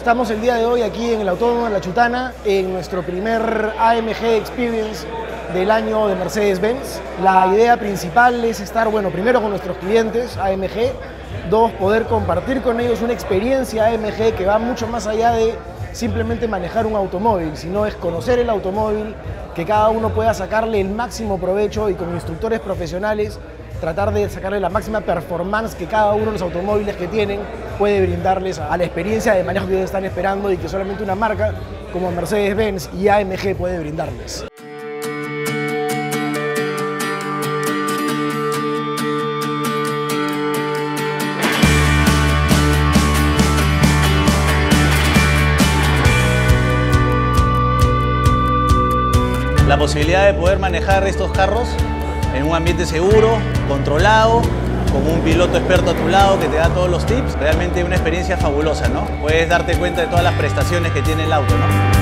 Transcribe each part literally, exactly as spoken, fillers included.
Estamos el día de hoy aquí en el Autódromo de La Chutana en nuestro primer A M G Experience del año de Mercedes-Benz. La idea principal es estar, bueno, primero con nuestros clientes A M G, dos, poder compartir con ellos una experiencia A M G que va mucho más allá de simplemente manejar un automóvil, sino es conocer el automóvil, que cada uno pueda sacarle el máximo provecho y con instructores profesionales tratar de sacarle la máxima performance que cada uno de los automóviles que tienen puede brindarles a la experiencia de manejo que ellos están esperando y que solamente una marca como Mercedes-Benz y A M G puede brindarles. La posibilidad de poder manejar estos carros en un ambiente seguro, controlado, con un piloto experto a tu lado que te da todos los tips, realmente una experiencia fabulosa, ¿no? Puedes darte cuenta de todas las prestaciones que tiene el auto, ¿no?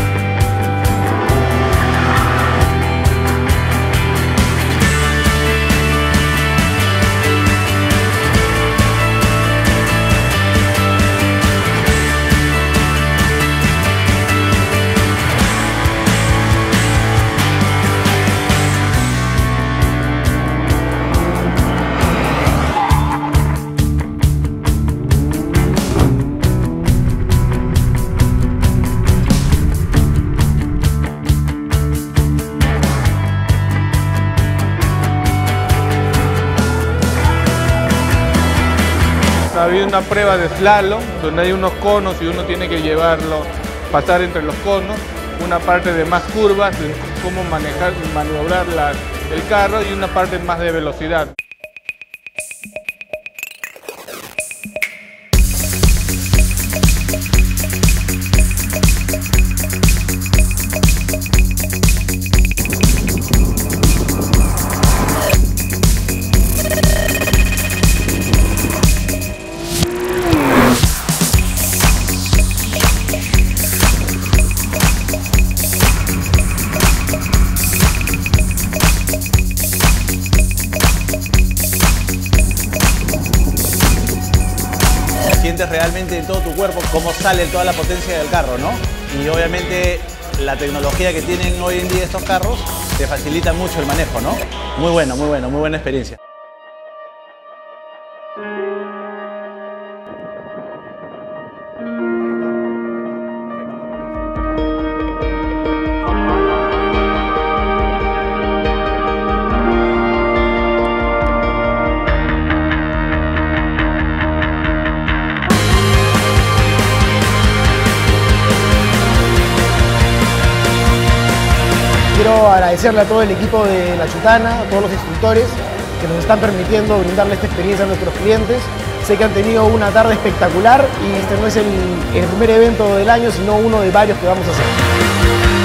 Ha habido una prueba de slalom donde hay unos conos y uno tiene que llevarlo, pasar entre los conos, una parte de más curvas, de cómo manejar, maniobrar la, el carro y una parte más de velocidad. Sientes realmente en todo tu cuerpo cómo sale toda la potencia del carro, ¿no? Y obviamente la tecnología que tienen hoy en día estos carros te facilita mucho el manejo, ¿no? Muy bueno, muy bueno, muy buena experiencia. Quiero agradecerle a todo el equipo de La Chutana, a todos los instructores que nos están permitiendo brindarle esta experiencia a nuestros clientes. Sé que han tenido una tarde espectacular y este no es el, el primer evento del año, sino uno de varios que vamos a hacer.